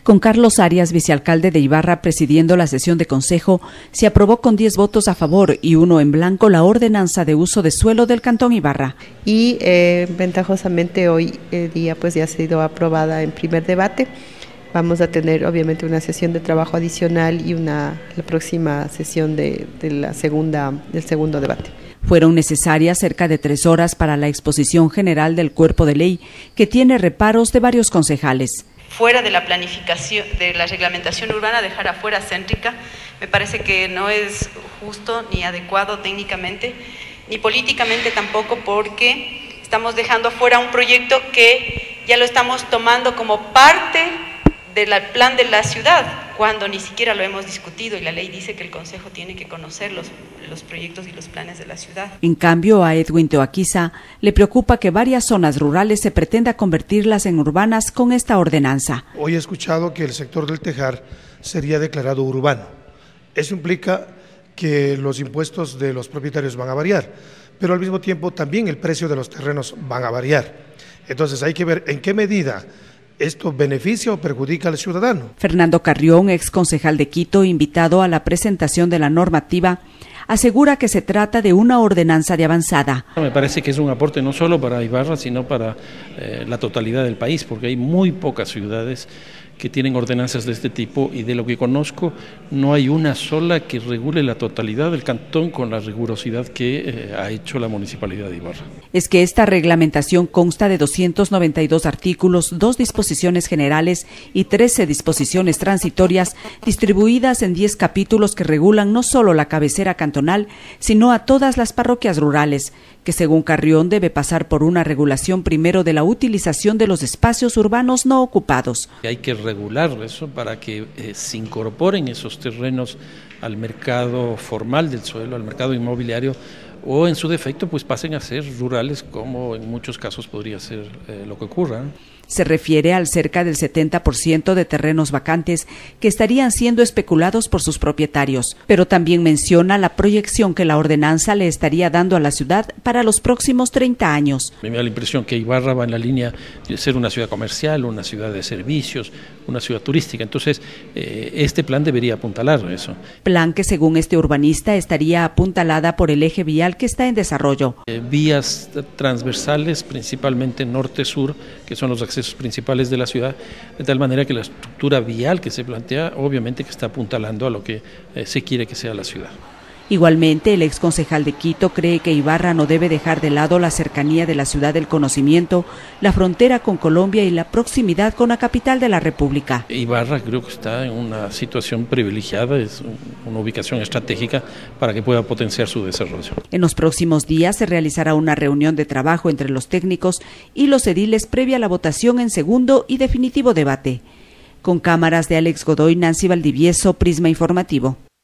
Con Carlos Arias, vicealcalde de Ibarra, presidiendo la sesión de consejo, se aprobó con 10 votos a favor y 1 en blanco la ordenanza de uso de suelo del Cantón Ibarra. Y ventajosamente hoy día pues ya ha sido aprobada en primer debate. Vamos a tener obviamente una sesión de trabajo adicional y la próxima sesión del segundo debate. Fueron necesarias cerca de 3 horas para la exposición general del cuerpo de ley, que tiene reparos de varios concejales. Fuera de la planificación, de la reglamentación urbana, dejar afuera céntrica, me parece que no es justo ni adecuado técnicamente, ni políticamente tampoco, porque estamos dejando afuera un proyecto que ya lo estamos tomando como parte del plan de la ciudad, cuando ni siquiera lo hemos discutido y la ley dice que el Consejo tiene que conocer los proyectos y los planes de la ciudad. En cambio, a Edwin Teoaquiza le preocupa que varias zonas rurales se pretenda convertirlas en urbanas con esta ordenanza. Hoy he escuchado que el sector del Tejar sería declarado urbano. Eso implica que los impuestos de los propietarios van a variar, pero al mismo tiempo también el precio de los terrenos van a variar. Entonces hay que ver en qué medida ¿esto beneficia o perjudica al ciudadano? Fernando Carrión, ex concejal de Quito, invitado a la presentación de la normativa, asegura que se trata de una ordenanza de avanzada. Me parece que es un aporte no solo para Ibarra, sino para la totalidad del país, porque hay muy pocas ciudades que tienen ordenanzas de este tipo y de lo que conozco no hay una sola que regule la totalidad del cantón con la rigurosidad que ha hecho la Municipalidad de Ibarra. Es que esta reglamentación consta de 292 artículos, 2 disposiciones generales y 13 disposiciones transitorias distribuidas en 10 capítulos que regulan no solo la cabecera cantonal, sino a todas las parroquias rurales, que según Carrión debe pasar por una regulación primero de la utilización de los espacios urbanos no ocupados. Hay que regular eso para que se incorporen esos terrenos al mercado formal del suelo, al mercado inmobiliario, o en su defecto pues pasen a ser rurales, como en muchos casos podría ser lo que ocurra. Se refiere al cerca del 70% de terrenos vacantes que estarían siendo especulados por sus propietarios, pero también menciona la proyección que la ordenanza le estaría dando a la ciudad para los próximos 30 años. Me da la impresión que Ibarra va en la línea de ser una ciudad comercial, una ciudad de servicios, una ciudad turística, entonces este plan debería apuntalar eso. Plan que según este urbanista estaría apuntalada por el eje vial que está en desarrollo. Vías transversales, principalmente norte-sur, que son los accesos principales de la ciudad, de tal manera que la estructura vial que se plantea, obviamente que está apuntalando a lo que se quiere que sea la ciudad. Igualmente, el exconcejal de Quito cree que Ibarra no debe dejar de lado la cercanía de la ciudad del conocimiento, la frontera con Colombia y la proximidad con la capital de la República. Ibarra creo que está en una situación privilegiada, es una ubicación estratégica para que pueda potenciar su desarrollo. En los próximos días se realizará una reunión de trabajo entre los técnicos y los ediles previa a la votación en segundo y definitivo debate. Con cámaras de Alex Godoy, Nancy Valdivieso, Prisma Informativo.